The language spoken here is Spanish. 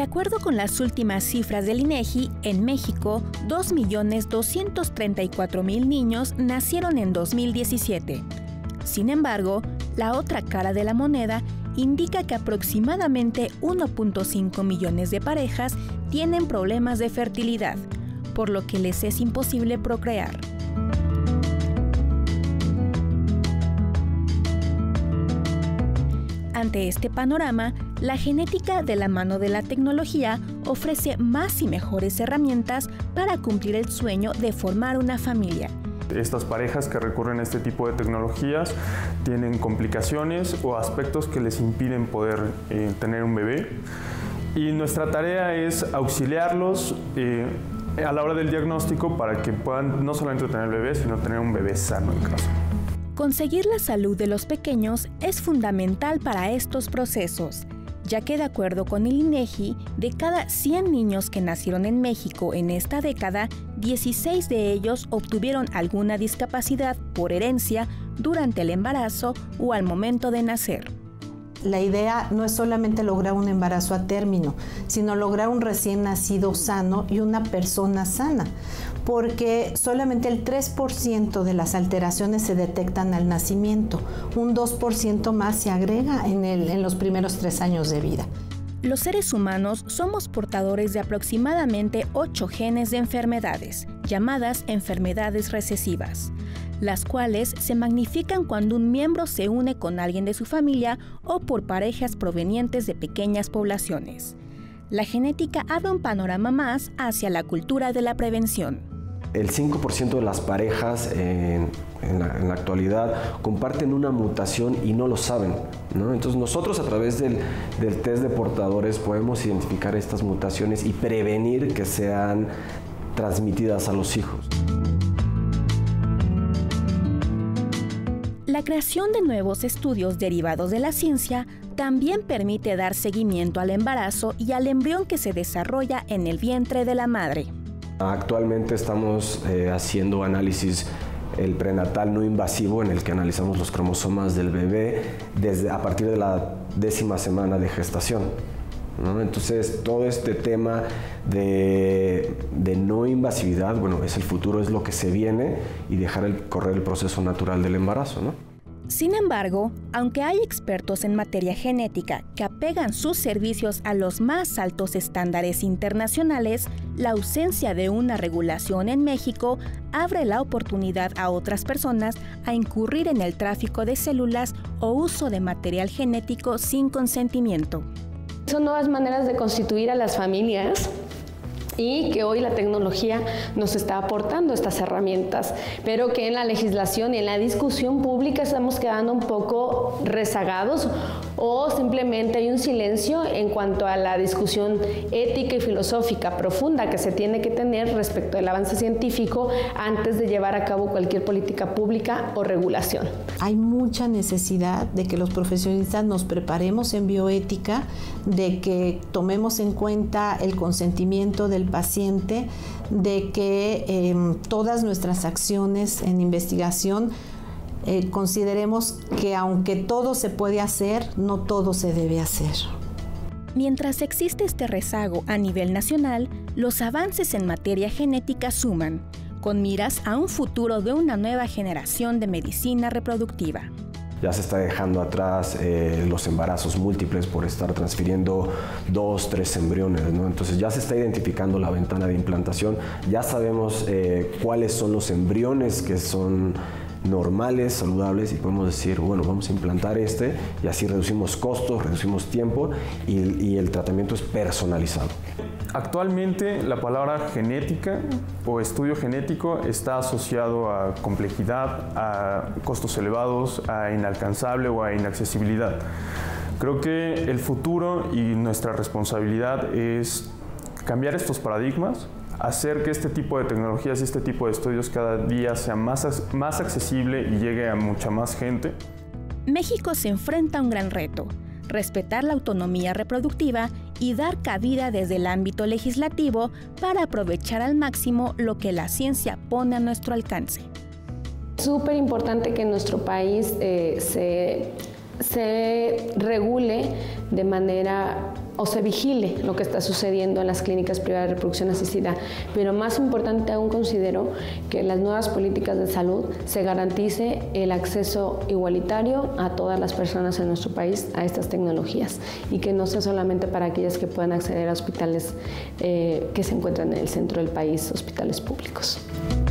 acuerdo con las últimas cifras del INEGI, en México, 2.234.000 niños nacieron en 2017. Sin embargo, la otra cara de la moneda indica que aproximadamente 1.5 millones de parejas tienen problemas de fertilidad, por lo que les es imposible procrear. Ante este panorama, la genética de la mano de la tecnología ofrece más y mejores herramientas para cumplir el sueño de formar una familia. Estas parejas que recurren a este tipo de tecnologías tienen complicaciones o aspectos que les impiden poder tener un bebé. Y nuestra tarea es auxiliarlos a la hora del diagnóstico para que puedan no solamente tener bebé, sino tener un bebé sano en casa. Conseguir la salud de los pequeños es fundamental para estos procesos, ya que de acuerdo con el INEGI, de cada 100 niños que nacieron en México en esta década, 16 de ellos obtuvieron alguna discapacidad por herencia durante el embarazo o al momento de nacer. La idea no es solamente lograr un embarazo a término, sino lograr un recién nacido sano y una persona sana, porque solamente el 3% de las alteraciones se detectan al nacimiento, un 2% más se agrega en los primeros 3 años de vida. Los seres humanos somos portadores de aproximadamente 8 genes de enfermedades, llamadas enfermedades recesivas, las cuales se magnifican cuando un miembro se une con alguien de su familia o por parejas provenientes de pequeñas poblaciones. La genética abre un panorama más hacia la cultura de la prevención. El 5% de las parejas en la actualidad comparten una mutación y no lo saben, ¿no? Entonces nosotros a través del test de portadores podemos identificar estas mutaciones y prevenir que sean transmitidas a los hijos. La creación de nuevos estudios derivados de la ciencia también permite dar seguimiento al embarazo y al embrión que se desarrolla en el vientre de la madre. Actualmente estamos haciendo análisis el prenatal no invasivo en el que analizamos los cromosomas del bebé a partir de la 10ª semana de gestación, ¿no? Entonces todo este tema de no invasividad, bueno, es el futuro, es lo que se viene y dejar correr el proceso natural del embarazo, ¿no? Sin embargo, aunque hay expertos en materia genética que apegan sus servicios a los más altos estándares internacionales, la ausencia de una regulación en México abre la oportunidad a otras personas a incurrir en el tráfico de células o uso de material genético sin consentimiento. Son nuevas maneras de constituir a las familias y que hoy la tecnología nos está aportando estas herramientas, pero que en la legislación y en la discusión pública estamos quedando un poco rezagados o simplemente hay un silencio en cuanto a la discusión ética y filosófica profunda que se tiene que tener respecto al avance científico antes de llevar a cabo cualquier política pública o regulación. Hay mucha necesidad de que los profesionistas nos preparemos en bioética, de que tomemos en cuenta el consentimiento del paciente, de que todas nuestras acciones en investigación consideremos que aunque todo se puede hacer, no todo se debe hacer. Mientras existe este rezago a nivel nacional, los avances en materia genética suman, con miras a un futuro de una nueva generación de medicina reproductiva. Ya se está dejando atrás los embarazos múltiples por estar transfiriendo 2, 3 embriones, ¿no? Entonces ya se está identificando la ventana de implantación, ya sabemos cuáles son los embriones que son normales, saludables y podemos decir, bueno, vamos a implantar y así reducimos costos, reducimos tiempo y el tratamiento es personalizado. Actualmente la palabra genética o estudio genético está asociado a complejidad, a costos elevados, a inalcanzable o a inaccesibilidad. Creo que el futuro y nuestra responsabilidad es cambiar estos paradigmas, hacer que este tipo de tecnologías y este tipo de estudios cada día sea más accesible y llegue a mucha más gente. México se enfrenta a un gran reto: respetar la autonomía reproductiva y dar cabida desde el ámbito legislativo para aprovechar al máximo lo que la ciencia pone a nuestro alcance. Súper importante que en nuestro país se regule de manera o se vigile lo que está sucediendo en las clínicas privadas de reproducción asistida. Pero más importante aún, considero que en las nuevas políticas de salud se garantice el acceso igualitario a todas las personas en nuestro país a estas tecnologías y que no sea solamente para aquellas que puedan acceder a hospitales que se encuentran en el centro del país, hospitales públicos.